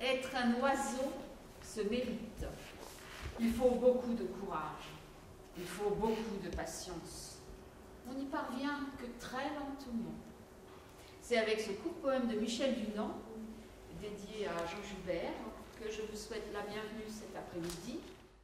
Être un oiseau se mérite. Il faut beaucoup de courage. Il faut beaucoup de patience. On n'y parvient que très lentement. C'est avec ce court poème de Michel Dunant, dédié à Jean Joubert, que je vous souhaite la bienvenue cet après-midi.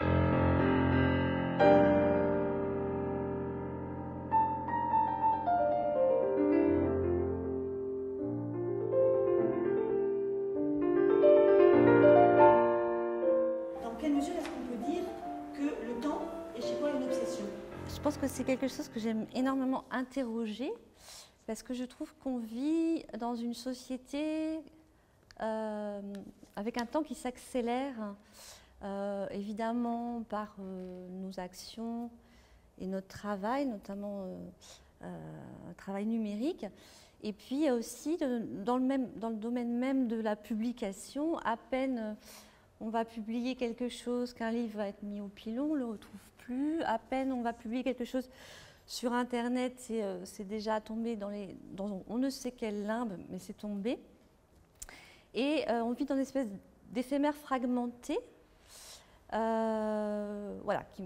Dans quelle mesure est-ce qu'on peut dire que le temps est chez toi une obsession? Je pense que c'est quelque chose que j'aime énormément interroger parce que je trouve qu'on vit dans une société avec un temps qui s'accélère, évidemment par nos actions et notre travail, notamment un travail numérique. Et puis aussi dans le domaine même de la publication, à peine on va publier quelque chose, qu'un livre va être mis au pilon, on ne le retrouve plus. À peine on va publier quelque chose sur Internet, c'est déjà tombé dans on ne sait quelle limbe, mais c'est tombé. Et on vit dans une espèce d'éphémère fragmenté, voilà, qui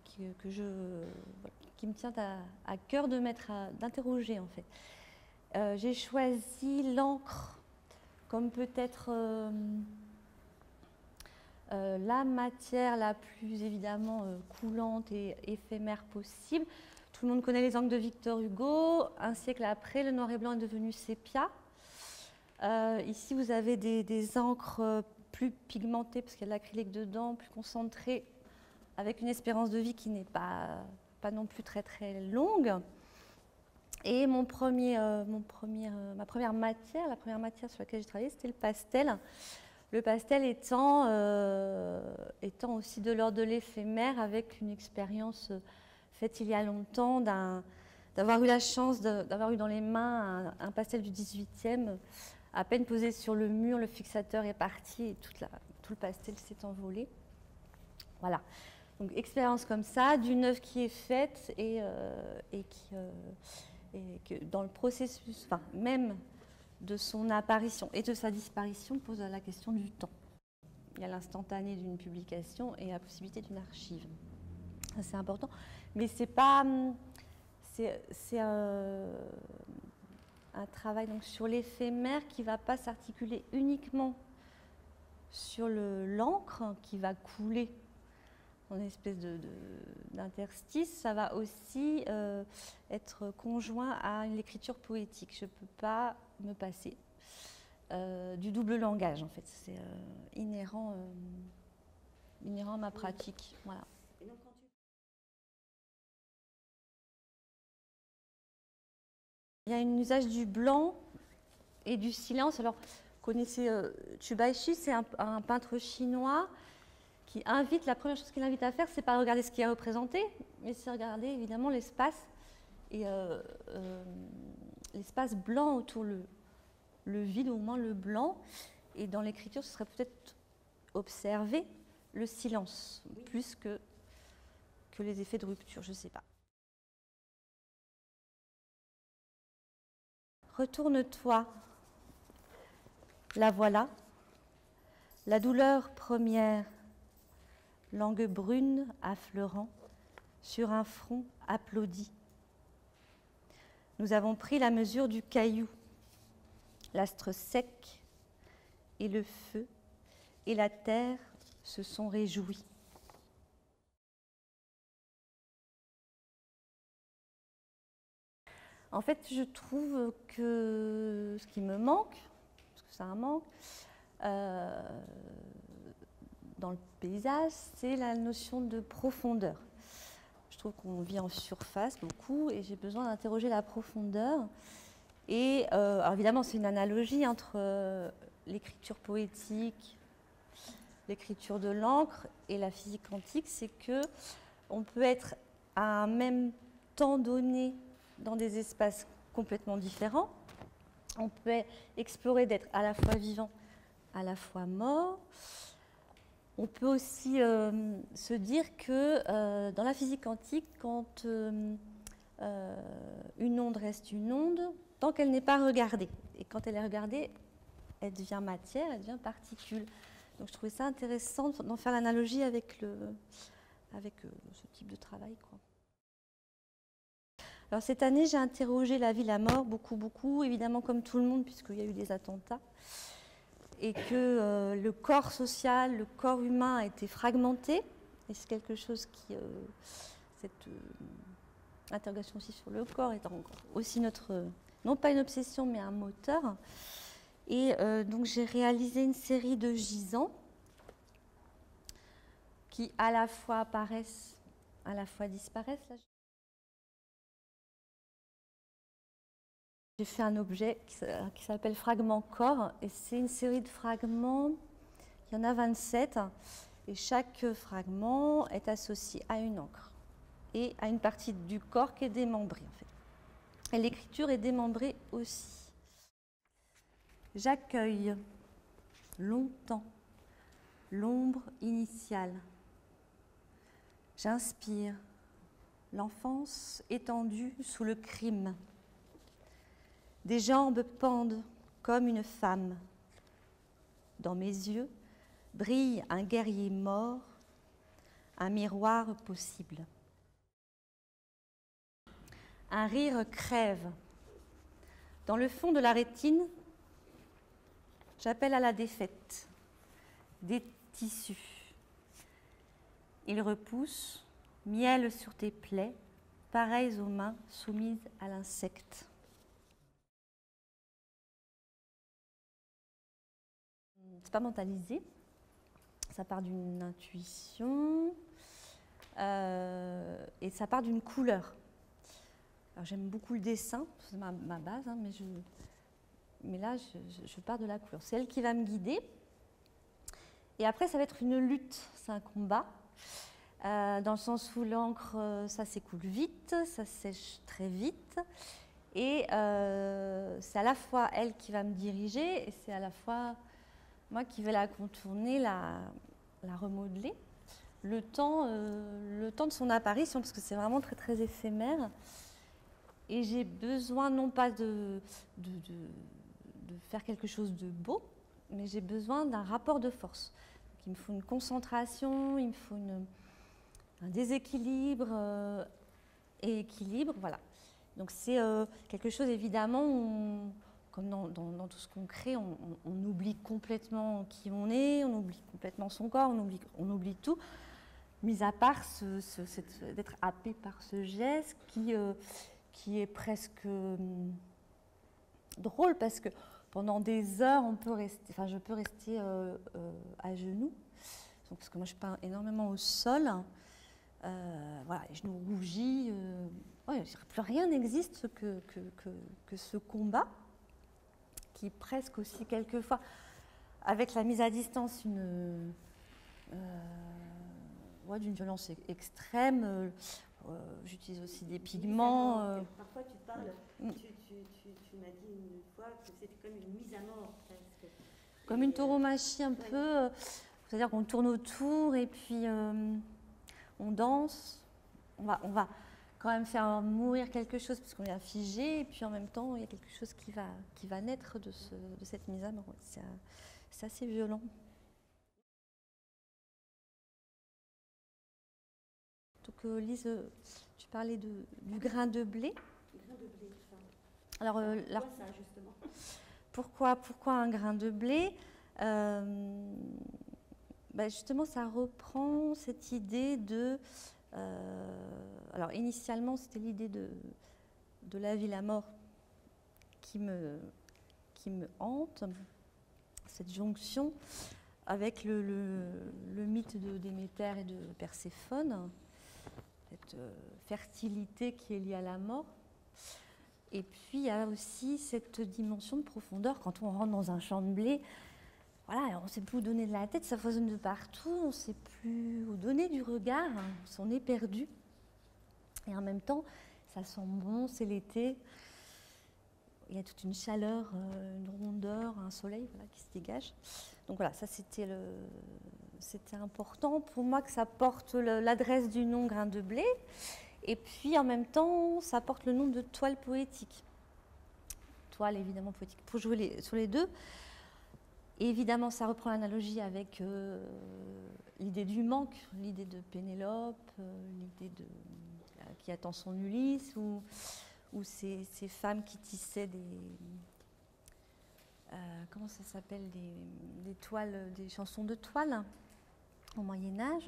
me tient à cœur d'interroger en fait. J'ai choisi l'encre comme peut-être la matière la plus évidemment coulante et éphémère possible. Tout le monde connaît les encres de Victor Hugo. Un siècle après, le noir et blanc est devenu sépia. Ici, vous avez des encres plus pigmentées parce qu'il y a de l'acrylique dedans, plus concentrées, avec une espérance de vie qui n'est pas non plus très très longue. Et ma première matière, la première matière sur laquelle j'ai travaillé, c'était le pastel. Le pastel étant aussi de l'ordre de l'éphémère, avec une expérience faite il y a longtemps, d'avoir eu la chance d'avoir eu dans les mains un pastel du 18e, à peine posé sur le mur, le fixateur est parti et tout le pastel s'est envolé. Voilà. Donc expérience comme ça, d'une œuvre qui est faite et que dans le processus, enfin, même de son apparition et de sa disparition, pose la question du temps. Il y a l'instantané d'une publication et la possibilité d'une archive. C'est important, mais c'est un travail donc sur l'éphémère qui ne va pas s'articuler uniquement sur l'encre qui va couler en espèce d'interstice. Ça va aussi être conjoint à l'écriture poétique. Je ne peux pas me passer du double langage, en fait. C'est inhérent à ma pratique. Voilà. Il y a un usage du blanc et du silence. Alors, vous connaissez Chubaishi, c'est un peintre chinois qui invite, la première chose qu'il invite à faire, c'est pas regarder ce qui est représenté, mais c'est regarder évidemment l'espace et l'espace blanc autour, le vide, au moins le blanc. Et dans l'écriture, ce serait peut-être observer le silence, plus que les effets de rupture, je ne sais pas. Retourne-toi, la voilà, la douleur première, langue brune affleurant, sur un front applaudi. Nous avons pris la mesure du caillou, l'astre sec et le feu, et la terre se sont réjouis. En fait, je trouve que ce qui me manque, parce que c'est un manque, dans le paysage, c'est la notion de profondeur. Je trouve qu'on vit en surface beaucoup et j'ai besoin d'interroger la profondeur. Et alors évidemment, c'est une analogie entre l'écriture poétique, l'écriture de l'encre et la physique quantique, c'est qu'on peut être à un même temps donné dans des espaces complètement différents. On peut explorer d'être à la fois vivant, à la fois mort. On peut aussi se dire que dans la physique quantique, quand une onde reste une onde, tant qu'elle n'est pas regardée. Et quand elle est regardée, elle devient matière, elle devient particule. Donc je trouvais ça intéressant d'en faire l'analogie avec, ce type de travail, quoi. Alors cette année, j'ai interrogé la vie et la mort, beaucoup, évidemment comme tout le monde, puisqu'il y a eu des attentats, et que le corps social, le corps humain a été fragmenté, et c'est quelque chose qui... cette interrogation aussi sur le corps est aussi notre, non pas une obsession, mais un moteur. Et donc j'ai réalisé une série de gisants qui à la fois apparaissent, à la fois disparaissent. Là. J'ai fait un objet qui s'appelle Fragment Corps, et c'est une série de fragments, il y en a 27, et chaque fragment est associé à une encre et à une partie du corps qui est démembrée, en fait. Et l'écriture est démembrée aussi. J'accueille longtemps l'ombre initiale. J'inspire l'enfance étendue sous le crime. Des jambes pendent comme une femme. Dans mes yeux brille un guerrier mort, un miroir possible. Un rire crève. Dans le fond de la rétine, j'appelle à la défaite des tissus. Ils repoussent, miel sur tes plaies, pareilles aux mains soumises à l'insecte. C'est pas mentalisé, ça part d'une intuition et ça part d'une couleur. Alors j'aime beaucoup le dessin, c'est ma base, hein, mais là je pars de la couleur. C'est elle qui va me guider. Et après ça va être une lutte, c'est un combat, dans le sens où l'encre, ça s'écoule vite, ça sèche très vite. Et c'est à la fois elle qui va me diriger et c'est à la fois moi qui vais la contourner, la remodeler. Le temps de son apparition, parce que c'est vraiment très très éphémère. Et j'ai besoin non pas de faire quelque chose de beau, mais j'ai besoin d'un rapport de force. Donc, il me faut une concentration, il me faut un déséquilibre et équilibre, voilà. Donc c'est quelque chose évidemment, comme dans tout ce qu'on crée, on oublie complètement qui on est, on oublie complètement son corps, on oublie tout, mis à part d'être happé par ce geste qui est presque drôle parce que pendant des heures, je peux rester à genoux, donc, parce que moi je peins énormément au sol, voilà, les genoux rougis, plus rien n'existe que ce combat, qui presque aussi quelquefois, avec la mise à distance d'une violence extrême. J'utilise aussi des pigments. Parfois tu parles, tu m'as dit une fois que c'était comme une mise à mort presque. Comme une tauromachie un peu, c'est-à-dire qu'on tourne autour et puis on danse. On va quand même faire mourir quelque chose parce qu'on est figé et puis en même temps il y a quelque chose qui va naître de cette mise à mort. C'est assez violent. Donc Lise, tu parlais du grain de blé. Grain de blé, ça. Alors, pourquoi ça justement? Pourquoi un grain de blé? Justement, ça reprend cette idée de... alors initialement, c'était l'idée de la vie, la mort qui me hante, cette jonction avec le mythe de Déméter et de Perséphone, cette fertilité qui est liée à la mort. Et puis il y a aussi cette dimension de profondeur quand on rentre dans un champ de blé. Voilà, on ne sait plus où donner de la tête, ça foisonne de partout, on ne sait plus où donner du regard, on s'en est perdu. Et en même temps, ça sent bon, c'est l'été. Il y a toute une chaleur, une rondeur, un soleil qui se dégage. Donc voilà, ça c'était important pour moi que ça porte l'adresse du nom Grain de blé. Et puis en même temps, ça porte le nom de toile poétique. Toile évidemment poétique. Pour jouer sur les deux. Et évidemment, ça reprend l'analogie avec l'idée du manque, l'idée de Pénélope, l'idée qui attend son Ulysse, ou ces femmes qui tissaient comment ça s'appelle, des toiles, des chansons de toile au Moyen-Âge.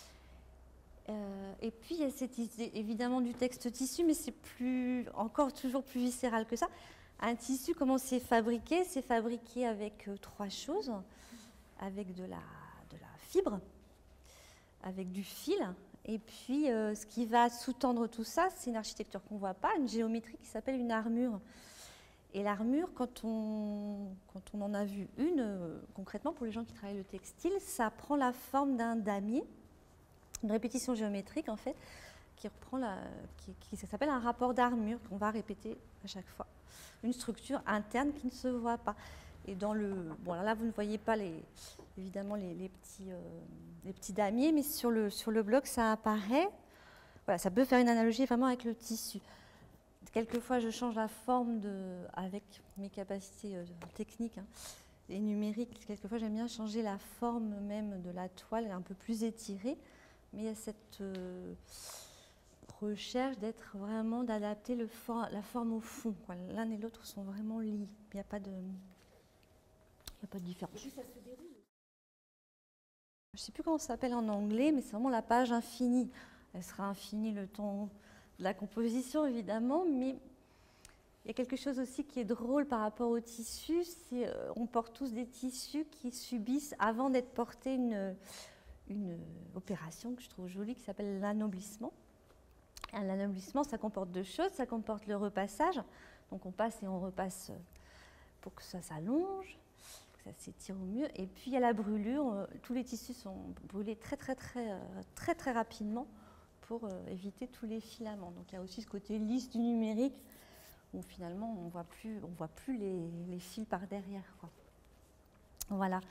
Et puis il y a cette idée évidemment du texte tissu, mais c'est encore toujours plus viscéral que ça. Un tissu, comment c'est fabriqué? C'est fabriqué avec trois choses, avec de la fibre, avec du fil, et puis ce qui va sous-tendre tout ça, c'est une architecture qu'on ne voit pas, une géométrie qui s'appelle une armure. Et l'armure, quand on en a vu une, concrètement pour les gens qui travaillent le textile, ça prend la forme d'un damier, une répétition géométrique en fait, qui s'appelle un rapport d'armure qu'on va répéter à chaque fois. Une structure interne qui ne se voit pas. Et dans bon là vous ne voyez pas évidemment les petits damiers, mais sur le bloc ça apparaît. Voilà, ça peut faire une analogie vraiment avec le tissu. Quelquefois je change la forme avec mes capacités techniques et numériques. Quelquefois j'aime bien changer la forme même de la toile, un peu plus étirée. Mais il y a cette recherche d'adapter la forme au fond. L'un et l'autre sont vraiment liés. Il n'y a pas de différence. Et puis ça se déroule. Je ne sais plus comment ça s'appelle en anglais, mais c'est vraiment la page infinie. Elle sera infinie le temps de la composition, évidemment, mais il y a quelque chose aussi qui est drôle par rapport au tissu. On porte tous des tissus qui subissent, avant d'être portés, une opération que je trouve jolie qui s'appelle l'anoblissement. L'anoblissement, ça comporte deux choses. Ça comporte le repassage. Donc on passe et on repasse pour que ça s'allonge, que ça s'étire au mieux. Et puis il y a la brûlure. Tous les tissus sont brûlés très rapidement pour éviter tous les filaments. Donc il y a aussi ce côté lisse du numérique où finalement on voit plus les fils par derrière, quoi. Voilà.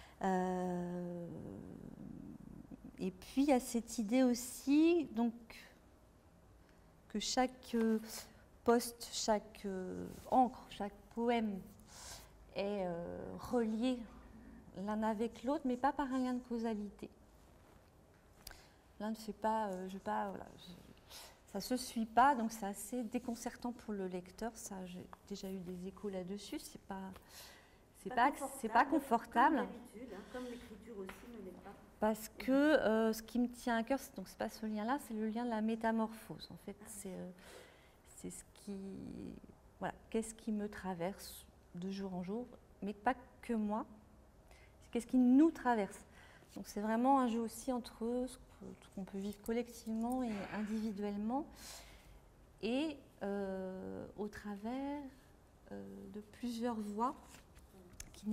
Et puis il y a cette idée aussi donc, que chaque poste, chaque encre, chaque poème est relié l'un avec l'autre, mais pas par un lien de causalité. L'un ne fait pas, ça ne se suit pas, donc c'est assez déconcertant pour le lecteur. Ça, j'ai déjà eu des échos là-dessus. C'est pas confortable. Comme d'habitude, comme l'écriture aussi ne l'est pas. Parce que ce qui me tient à cœur, donc c'est pas ce lien-là, c'est le lien de la métamorphose. En fait, c'est ce qui, voilà, qu'est-ce qui me traverse de jour en jour, mais pas que moi. C'est qu'est-ce qui nous traverse. Donc c'est vraiment un jeu aussi entre ce qu'on peut vivre collectivement et individuellement, et au travers de plusieurs voix qui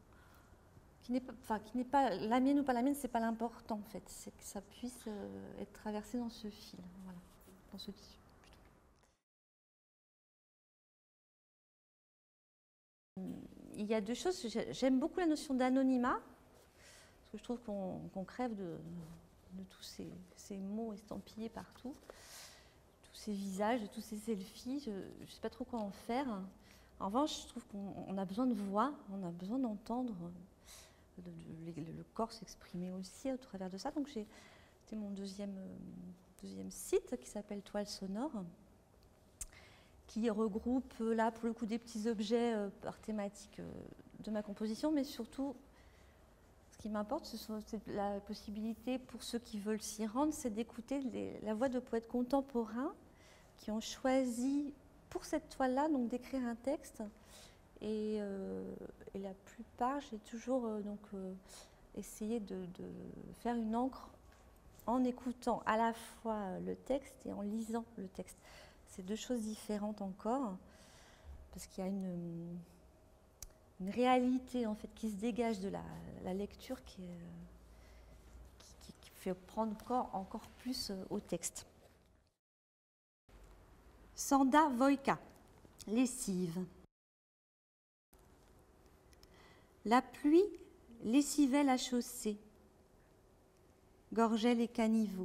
n'est pas la mienne ou pas la mienne, c'est pas l'important en fait, c'est que ça puisse être traversé dans ce fil, voilà, dans ce tissu plutôt. Il y a deux choses, j'aime beaucoup la notion d'anonymat, parce que je trouve qu'on crève de tous ces mots estampillés partout, tous ces visages, de tous ces selfies, je ne sais pas trop quoi en faire. En revanche, je trouve qu'on a besoin de voix, on a besoin d'entendre le corps s'exprimer aussi au travers de ça. Donc c'était mon deuxième site qui s'appelle Toile sonore, qui regroupe là pour le coup des petits objets par thématique de ma composition, mais surtout ce qui m'importe, c'est la possibilité pour ceux qui veulent s'y rendre, c'est d'écouter la voix de poètes contemporains qui ont choisi pour cette toile-là donc d'écrire un texte. Et la plupart, j'ai toujours essayé de faire une encre en écoutant à la fois le texte et en lisant le texte. C'est deux choses différentes encore, parce qu'il y a une réalité en fait qui se dégage de la lecture qui fait prendre encore plus au texte. Sanda Wojka, lessive. La pluie lessivait la chaussée, gorgeait les caniveaux.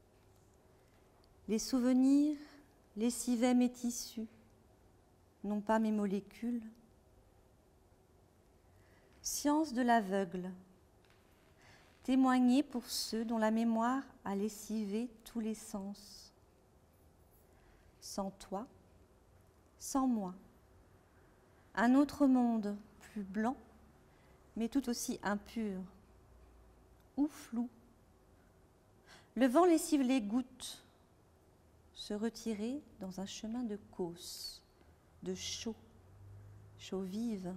Les souvenirs lessivaient mes tissus, non pas mes molécules. Science de l'aveugle. Témoigner pour ceux dont la mémoire a lessivé tous les sens. Sans toi, sans moi. Un autre monde plus blanc, mais tout aussi impur ou flou. Le vent lessive les gouttes, se retirer dans un chemin de causse, de chaud, chaud vive,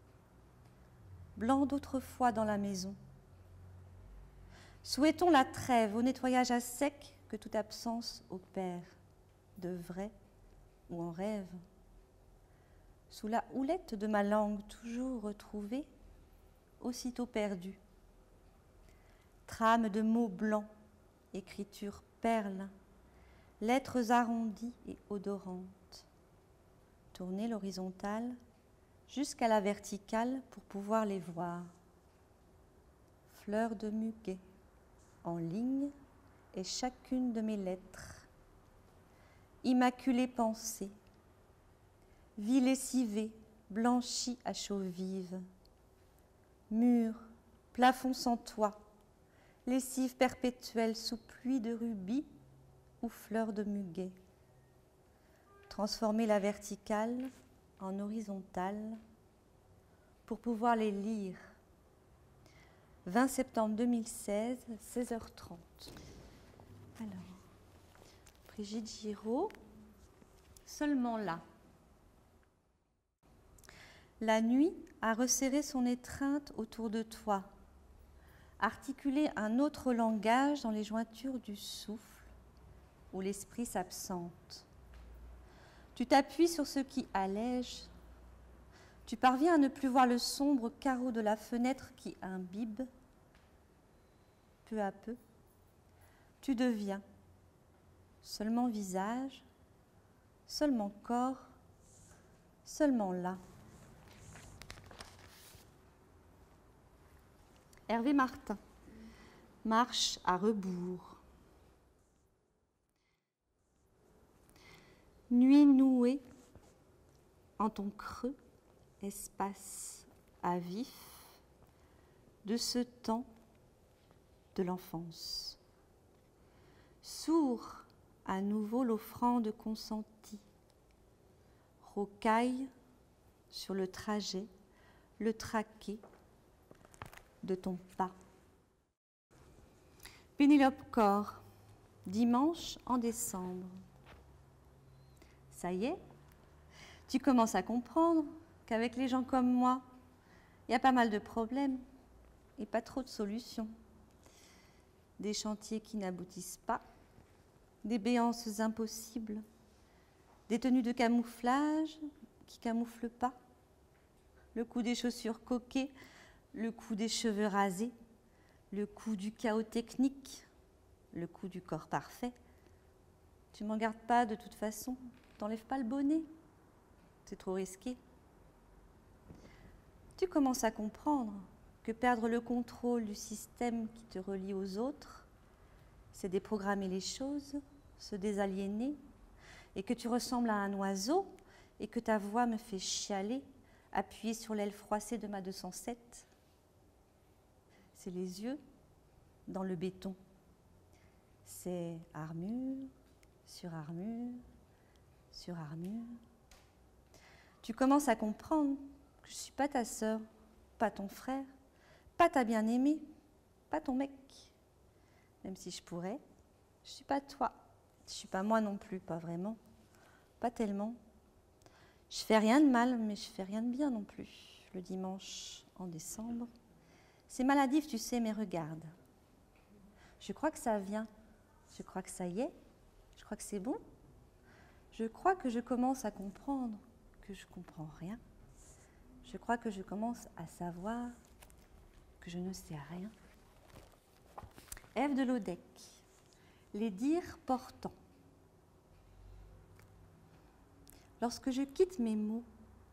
blanc d'autrefois dans la maison. Souhaitons la trêve au nettoyage à sec que toute absence opère, de vrai ou en rêve. Sous la houlette de ma langue toujours retrouvée, aussitôt perdue. Trame de mots blancs, écriture perle, lettres arrondies et odorantes. Tourner l'horizontale jusqu'à la verticale pour pouvoir les voir. Fleurs de muguet, en ligne et chacune de mes lettres. Immaculée pensée, vie lessivée, blanchie à chaux vive. Mur, plafond sans toit, lessive perpétuelle sous pluie de rubis ou fleurs de muguet. Transformer la verticale en horizontale pour pouvoir les lire. 20 septembre 2016, 16h30. Alors, Brigitte Giraud, seulement là. La nuit a resserré son étreinte autour de toi, articulé un autre langage dans les jointures du souffle, où l'esprit s'absente. Tu t'appuies sur ce qui allège. Tu parviens à ne plus voir le sombre carreau de la fenêtre qui imbibe. Peu à peu, tu deviens seulement visage, seulement corps, seulement là. Hervé Martin, marche à rebours. Nuit nouée en ton creux, espace à vif de ce temps de l'enfance. Sourd à nouveau l'offrande consentie. Rocaille sur le trajet, le traqué de ton pas. Pénélope Corr, dimanche en décembre. Ça y est, tu commences à comprendre qu'avec les gens comme moi, il y a pas mal de problèmes et pas trop de solutions. Des chantiers qui n'aboutissent pas, des béances impossibles, des tenues de camouflage qui camouflent pas, le coup des chaussures coquées, le coup des cheveux rasés, le coup du chaos technique, le coup du corps parfait. Tu m'en gardes pas de toute façon, t'enlèves pas le bonnet, c'est trop risqué. Tu commences à comprendre que perdre le contrôle du système qui te relie aux autres, c'est déprogrammer les choses, se désaliéner, et que tu ressembles à un oiseau et que ta voix me fait chialer, appuyée sur l'aile froissée de ma 207. C'est les yeux dans le béton. C'est armure sur armure sur armure. Tu commences à comprendre que je ne suis pas ta sœur, pas ton frère, pas ta bien-aimée, pas ton mec. Même si je pourrais, je ne suis pas toi. Je ne suis pas moi non plus, pas vraiment, pas tellement. Je fais rien de mal, mais je fais rien de bien non plus. Le dimanche en décembre. C'est maladif, tu sais, mais regarde. Je crois que ça vient. Je crois que ça y est. Je crois que c'est bon. Je crois que je commence à comprendre que je comprends rien. Je crois que je commence à savoir que je ne sais rien. Ève de Lodec, les dires portants. Lorsque je quitte mes mots,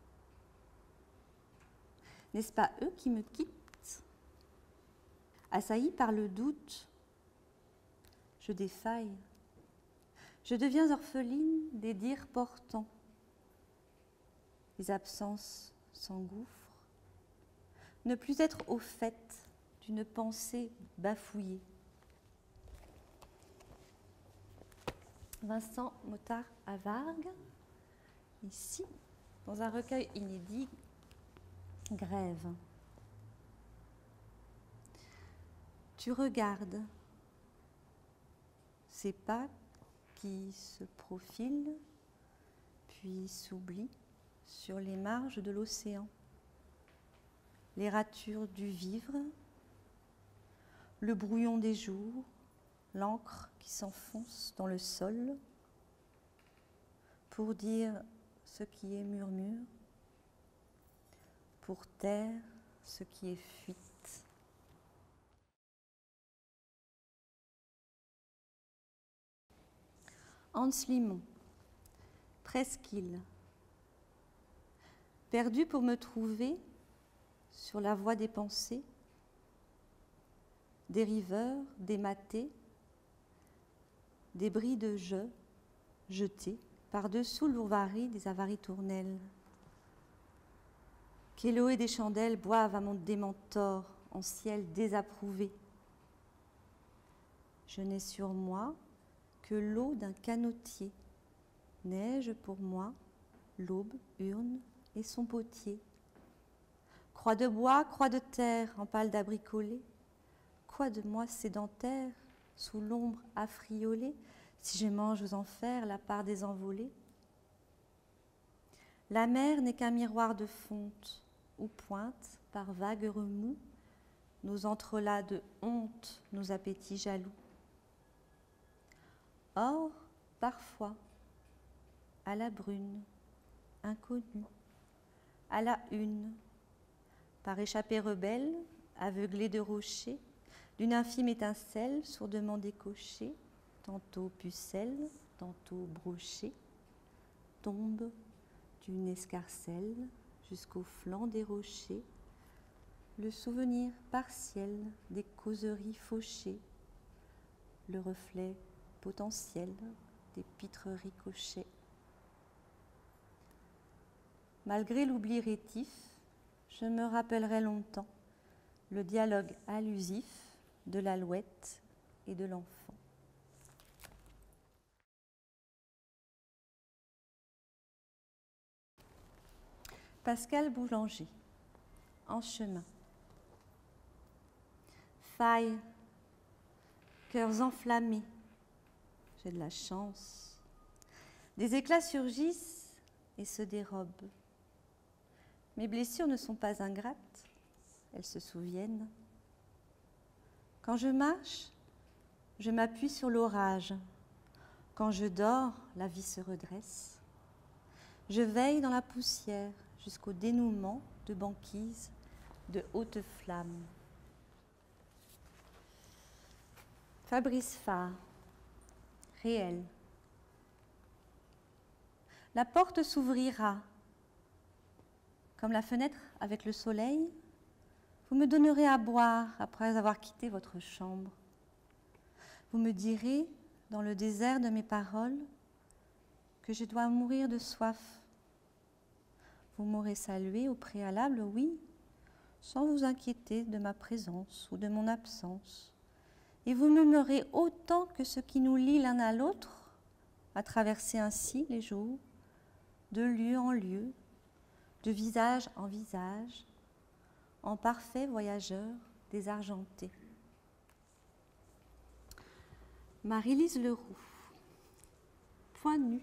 n'est-ce pas eux qui me quittent? Assailli par le doute, je défaille. Je deviens orpheline des dires portants. Les absences s'engouffrent. ne plus être au fait d'une pensée bafouillée. Vincent Mottard à Vargues, ici, dans un recueil inédit, Grève. Tu regardes ces pas qui se profilent, puis s'oublient sur les marges de l'océan. Les ratures du vivre, le brouillon des jours, l'encre qui s'enfonce dans le sol pour dire ce qui est murmure, pour taire ce qui est fuite. Hans Limon, Presqu'île. Perdu pour me trouver sur la voie des pensées, des riveurs dématés, des bris de jeux jetés par-dessous l'ourvari des avaries tournelles. Qu'Éloé des chandelles boivent à mon démentor en ciel désapprouvé. Je n'ai sur moi que l'eau d'un canotier, neige pour moi, l'aube, urne et son potier. Croix de bois, croix de terre en pâle d'abricolé, quoi de moi sédentaire, sous l'ombre affriolée, si je mange aux enfers la part des envolés? La mer n'est qu'un miroir de fonte, où pointent, par vagues remous, nos entrelacs de honte, nos appétits jaloux. Or, parfois, à la brune, inconnue, à la une, par échappée rebelle, aveuglée de rochers, d'une infime étincelle sourdement décochée, tantôt pucelle, tantôt brochée, tombe d'une escarcelle jusqu'au flanc des rochers, le souvenir partiel des causeries fauchées, le reflet potentiel des pitres ricochets. Malgré l'oubli rétif, je me rappellerai longtemps le dialogue allusif de l'alouette et de l'enfant. Pascal Boulanger, En chemin. Failles, cœurs enflammés, j'ai de la chance. Des éclats surgissent et se dérobent. Mes blessures ne sont pas ingrates, elles se souviennent. Quand je marche, je m'appuie sur l'orage. Quand je dors, la vie se redresse. Je veille dans la poussière jusqu'au dénouement de banquises de hautes flammes. Fabrice Fabre, Réel. La porte s'ouvrira. Comme la fenêtre avec le soleil, vous me donnerez à boire après avoir quitté votre chambre. Vous me direz, dans le désert de mes paroles, que je dois mourir de soif. Vous m'aurez salué au préalable, oui, sans vous inquiéter de ma présence ou de mon absence. Et vous m'aimerez autant que ce qui nous lie l'un à l'autre, à traverser ainsi les jours, de lieu en lieu, de visage en visage, en parfait voyageur désargenté. Marie-Lise Leroux, Point nu.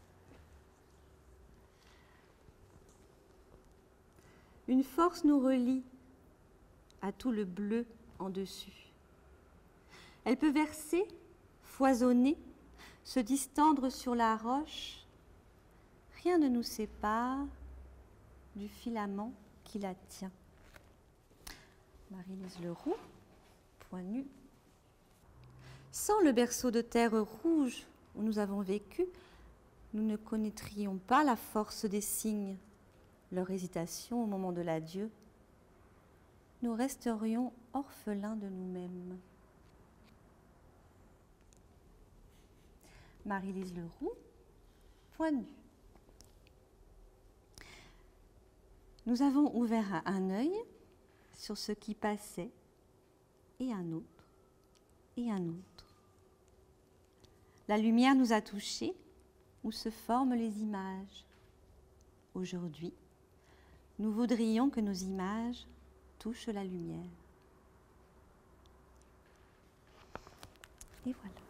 Une force nous relie à tout le bleu en dessus. Elle peut verser, foisonner, se distendre sur la roche. Rien ne nous sépare du filament qui la tient. Marie-Lise Leroux, Point nu. Sans le berceau de terre rouge où nous avons vécu, nous ne connaîtrions pas la force des signes, leur hésitation au moment de l'adieu. Nous resterions orphelins de nous-mêmes. Marie-Lise Leroux, Point nu. Nous avons ouvert un œil sur ce qui passait, et un autre, et un autre. La lumière nous a touchés, où se forment les images. Aujourd'hui, nous voudrions que nos images touchent la lumière. Et voilà.